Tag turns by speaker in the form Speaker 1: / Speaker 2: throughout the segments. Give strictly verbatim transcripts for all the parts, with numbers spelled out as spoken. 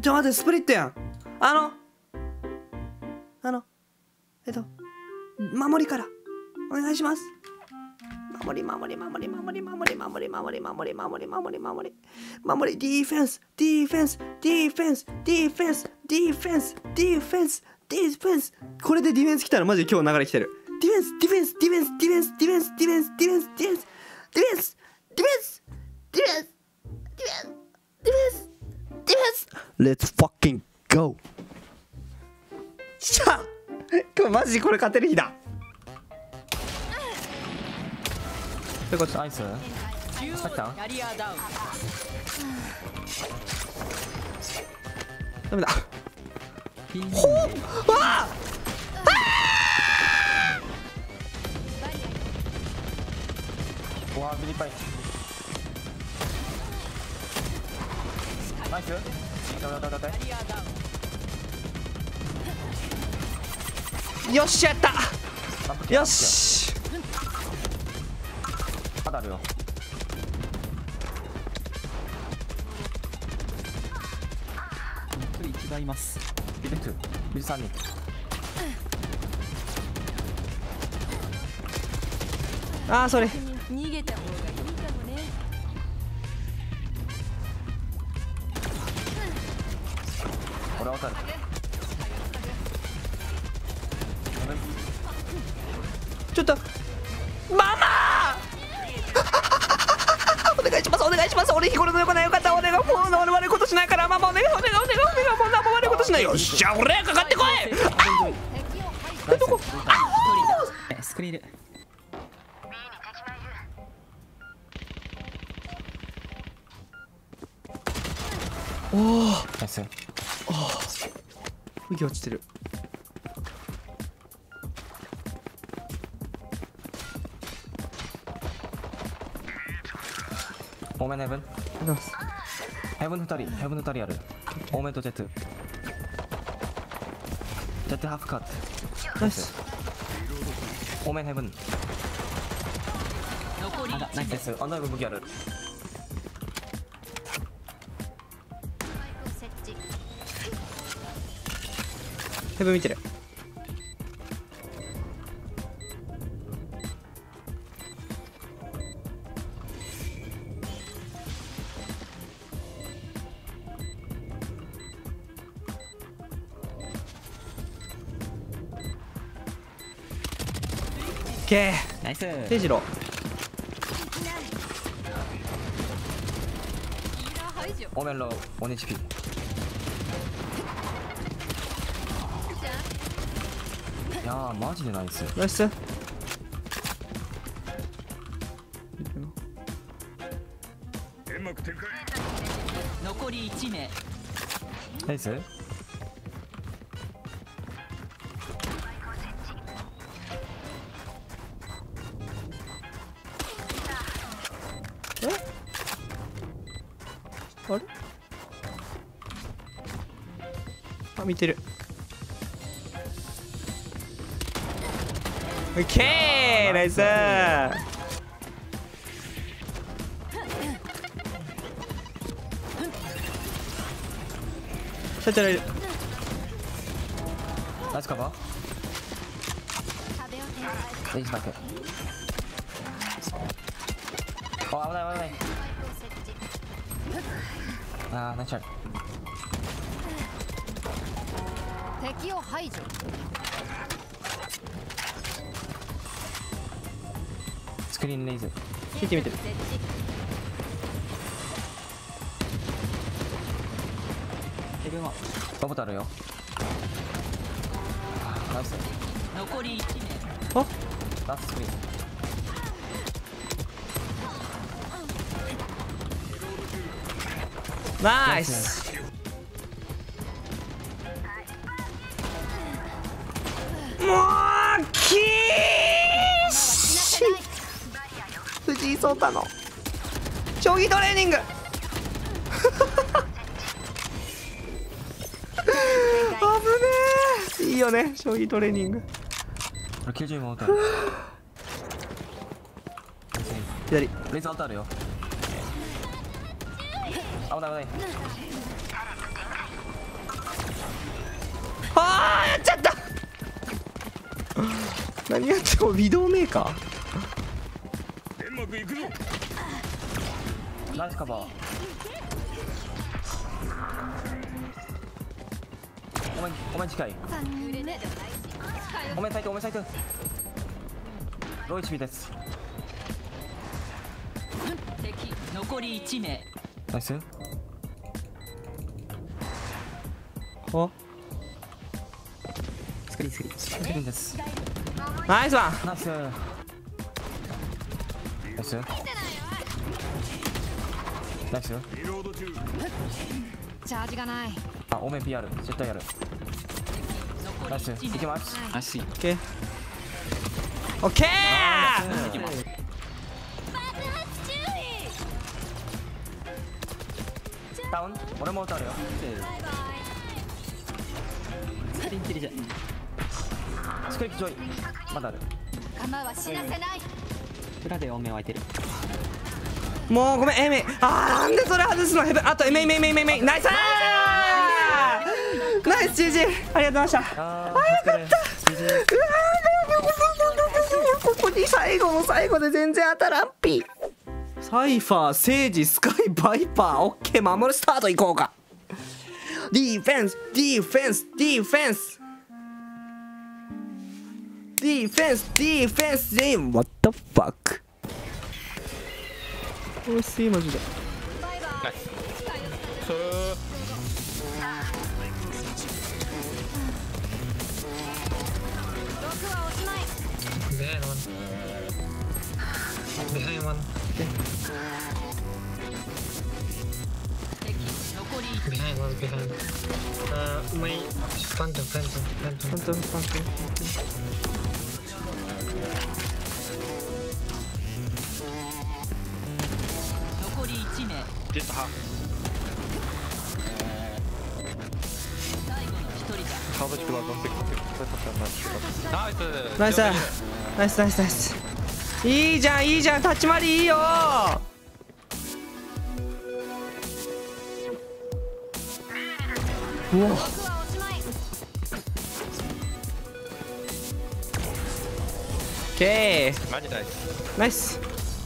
Speaker 1: ちょ待って、スプリットやん。あのあのえっと守りからお願いします。守り守り守り守り守り守り守り守り守り守り守り守りディフェンスディフェンスディフェンスディフェンスディフェンスディフェンスディフェンス。これでディフェンス来たらマジで今日流れ来てる。ディフェンスディフェンスディフェンスディフェンスディフェンスディフェンスディフェンスディフェンスディフェンスディフェンスディフェンスディフェンスディフェンスディフェンス Let's fucking go。 しゃあ今日マジでこれ勝てる日だ。ということで
Speaker 2: ナイス。さっきた
Speaker 1: ダメだ。
Speaker 2: ピン
Speaker 1: ほうわあ
Speaker 2: うわービリパイナイス。ダメダメダメダメ。
Speaker 1: よっしゃやったよし
Speaker 2: まだあるよ。一人一台います。ビルツビルさんにん。
Speaker 1: あーそれ
Speaker 3: 逃げた方がいいかもね。
Speaker 2: 俺はわかる。
Speaker 1: ちょっとママお願いしますお願いします。俺日頃の横なよかったお願いもう俺悪いことしないからママお願いお願いお願いお願いもう何も悪いことしないよ。よっしゃ俺かかってこい。
Speaker 2: ナイス。スクリーンいる。
Speaker 1: おお
Speaker 2: ナイス。
Speaker 1: 麦落ちてる。
Speaker 2: オーメンヘブン
Speaker 1: ありがとうございます。
Speaker 2: ヘブンふたりヘブンふたりある。オーメンとジェットジェットハーフカット。
Speaker 1: ナイス。
Speaker 2: オーメンヘブンナイスです。アンダーブ麦ある。
Speaker 1: ヘブン見てる。オッケー
Speaker 2: ナイス。
Speaker 1: デジロー
Speaker 2: オーメンローワンエイチピー。いやーマジでナイス。
Speaker 1: ナイス。
Speaker 3: 残りいち名。
Speaker 2: ナイス。
Speaker 1: えあれあ見てる。オッケーナイス。シャチャラいる。
Speaker 2: ナイスカバー。レイジバック。あ危ない危ない。あーナイスシャット。
Speaker 3: 敵を排除。
Speaker 2: スクリーンレイズ。
Speaker 1: 見て見てる。
Speaker 2: ヘブンはバボタあるよ。ナイス。
Speaker 3: 残りいち名。
Speaker 1: あ
Speaker 2: ラストスクリーン。
Speaker 1: ナイス。もうきーし藤井聡太の将棋トレーニング危ねえ。いいよね将棋トレーニング。
Speaker 2: これきゅうじゅうも打た
Speaker 1: 左
Speaker 2: レイズアウトあるよ。危ない危ない。
Speaker 1: あーやっちゃった。何やっても微動メーカー。
Speaker 2: ナイスカバー。お前お前近い。お前サイトお前サイト。ロー エイチピー です。
Speaker 3: 敵残りいち名。
Speaker 2: ナイス。
Speaker 1: お
Speaker 2: スクリーンスクリーンスクリーンです。
Speaker 1: ナイスワン。
Speaker 2: ナイスナイスナイス。
Speaker 3: チャージがない。
Speaker 2: あ、オメン ピーアール 絶対やる。ナイス、いきます。
Speaker 4: ナイス。
Speaker 1: オッケーオッケー。
Speaker 2: ダウン、俺も撃たあるよ。
Speaker 4: スクリーン切りじゃ。
Speaker 2: スクリーンジョイまだある。
Speaker 3: 構は死なせない。
Speaker 4: 裏で多めを空いてる。
Speaker 1: もうごめんエメイ。あーなんでそれ外すの。ヘブンあとエメイメイメイメイメイ。ナイスー。ナイス ジージー ありがとうございました。
Speaker 2: あ
Speaker 1: あーよかった。ここに最後の最後で全然当たらんぴ。サイファー、セイジ、スカイ、バイパー、オッケー、守るスタートいこうか。ディフェンス、ディフェンス、ディフェンス。ディフェンス、ディフェンス、ディフェンス、What the fuck。惜しいマジで。
Speaker 5: Behind one. Behind one. Behind one, behind. Uh, my phantom, phantom, phantom.
Speaker 1: 本当に本当に。
Speaker 3: 残りいち名。
Speaker 6: Just half.
Speaker 3: 最後の一人だ。
Speaker 6: How much blood? One second. Nice.
Speaker 1: ナイスナイスナイスナイス。いいじゃんいいじゃん、立ち回りいいよー。うわオッケー
Speaker 6: マジナイス。
Speaker 1: ナイス。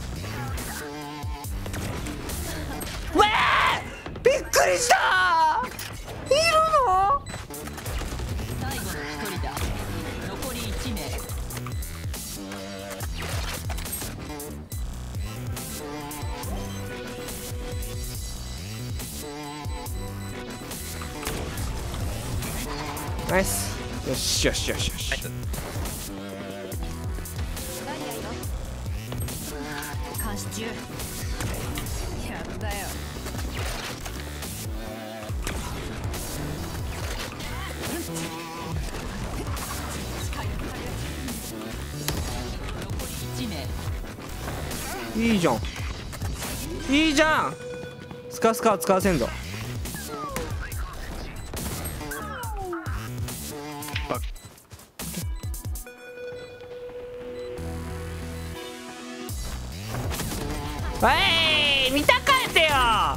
Speaker 1: うわーびっくりしたー。いるの。
Speaker 3: 最後の一人だ。残りいち名。
Speaker 1: ナイス。よしよしよしよし。
Speaker 3: 監視中。やったよ。残りいち名。
Speaker 1: いいじゃんいいじゃん。スカスカは使わせんぞ。おい見たかえてよ。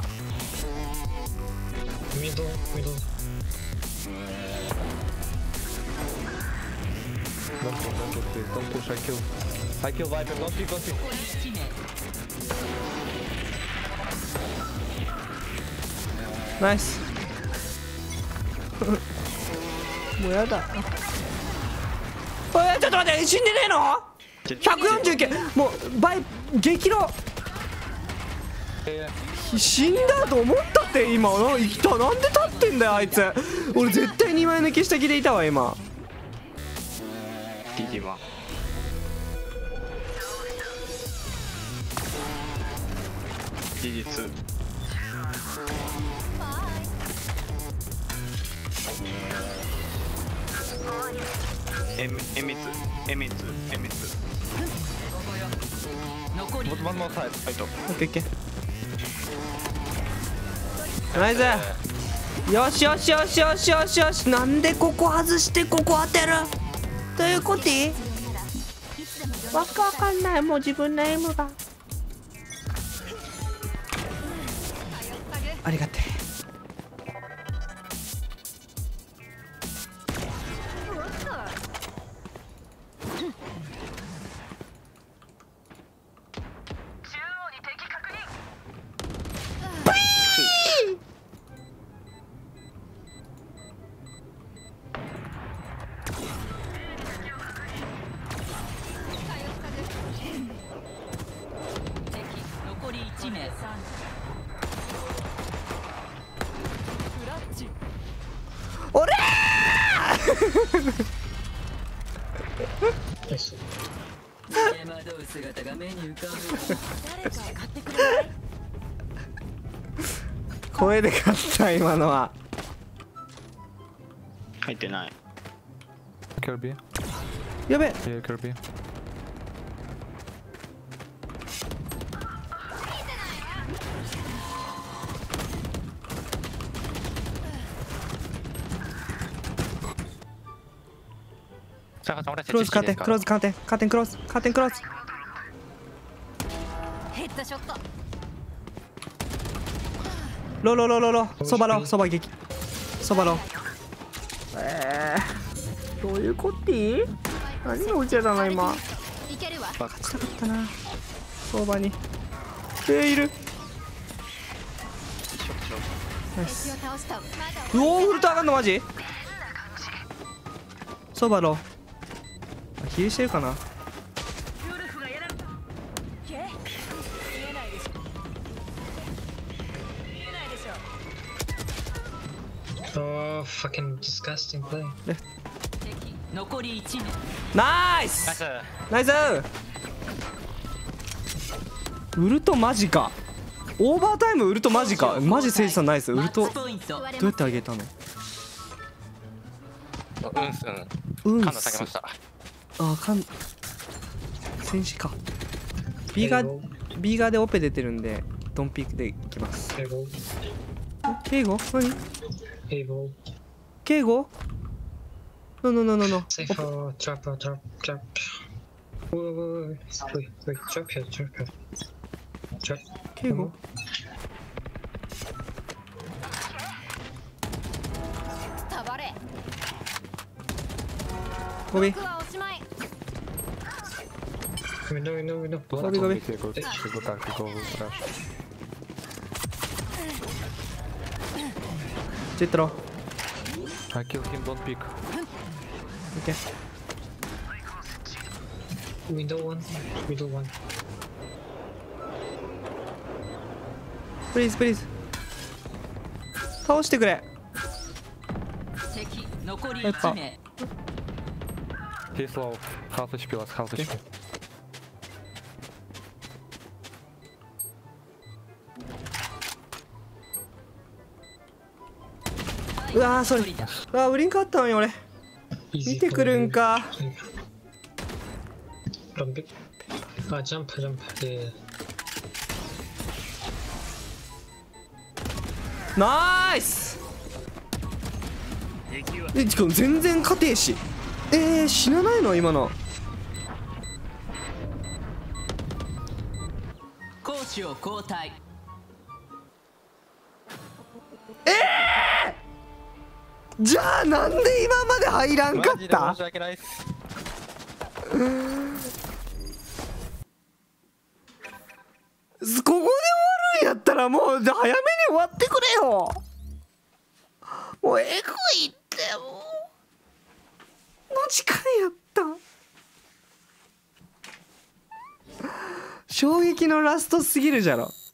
Speaker 5: Middle, middle.
Speaker 6: Don't push, don't push, please. Don't push. I kill. I kill Viper. Don't kill, don't kill.
Speaker 3: 残りいち名。
Speaker 1: ナイス。もうやだ。おいちょっと待って、死んでねえの。ひゃくよんじゅうきゅう。もう倍激怒。死んだと思ったって今な。生きた。なんで立ってんだよあいつ。俺絶対にまい抜きした気でいたわ今。
Speaker 6: ティーティーワン。ティーティーツー。エミエミツエミツエミツ。
Speaker 3: 残り
Speaker 6: ボトマンのサイド。はいと。
Speaker 1: オッケーオッケー。ナイス。よしよしよしよしよしよし。なんでここ外してここ当てる。どういうこと？わけわかんない。もう自分のエイムが。ありがてえ。 俺
Speaker 5: ナイス。
Speaker 3: 手間取る姿が目に浮かぶ。
Speaker 7: 誰か買ってくれない？
Speaker 1: 声で勝った今のは。
Speaker 8: 入ってない。
Speaker 6: Kirby.
Speaker 1: やべえ。
Speaker 6: Yeah, Kirby. クローズカーテンクローズカーテンカーテンクローズカーテンクローズ。
Speaker 7: ヘッドショット。
Speaker 1: ロロロロロそばロそば撃そばロ。えー、どういうこっていい？何が落ちたの今。
Speaker 7: いけるわ。
Speaker 1: 勝ちたかったな。そばにえー、いる。ナイス。
Speaker 7: 敵を倒したわ。
Speaker 1: うおー、フルト上がんのマジ？そばロヒールしてるかな。
Speaker 5: Oh, fucking disgusting play.
Speaker 3: 敵残りいち名。
Speaker 1: ナイスナイス。ウルトマジか。オーバータイムウルトマジか。マジ誠司さんナイス。ウルトど
Speaker 3: マッチポイント。
Speaker 1: うやってあげたの？
Speaker 2: うんうん
Speaker 1: うん
Speaker 2: 感度下げました。
Speaker 1: あかん戦士か。 B が B 側でオペ出てるんでドンピークでいきます。
Speaker 5: Able.
Speaker 1: 敬語何
Speaker 5: Able.
Speaker 1: 敬語ノノノノノ
Speaker 5: Safe for trap, uh, trap, trap. Wait, wait, wait, wait, wait, trap here, trap here. Trap.
Speaker 1: 敬語
Speaker 7: たばれ。
Speaker 1: ゴビ
Speaker 7: 僕はおしまい。
Speaker 5: Window, window, window.
Speaker 1: ゴビゴビ。
Speaker 6: Yeah, go, go back, go rush.
Speaker 1: ジェットロ
Speaker 6: I kill him, don't pick.
Speaker 1: オッケー。
Speaker 5: Window one, window one.
Speaker 1: プリーズプリーズ倒してくれ。
Speaker 3: 敵残りい
Speaker 1: やっぱ
Speaker 3: ち名。
Speaker 6: He's low. Half H P, last half H P.
Speaker 1: うわーそれうわーウリンクあったのよ俺。
Speaker 5: Easy
Speaker 1: 見てくるんか。
Speaker 5: Run big. Ah, jump, jump. Yeah.
Speaker 1: ナイス。えしかも全然勝てえし。えー、死なないの今の。
Speaker 3: 攻守を交代。
Speaker 1: じゃあなんで今まで入らんかった
Speaker 2: マジで申し訳ないっす。
Speaker 1: ここで終わるんやったらもう早めに終わってくれよ。もうえぐいってもうの時間やった。衝撃のラストすぎるじゃろ。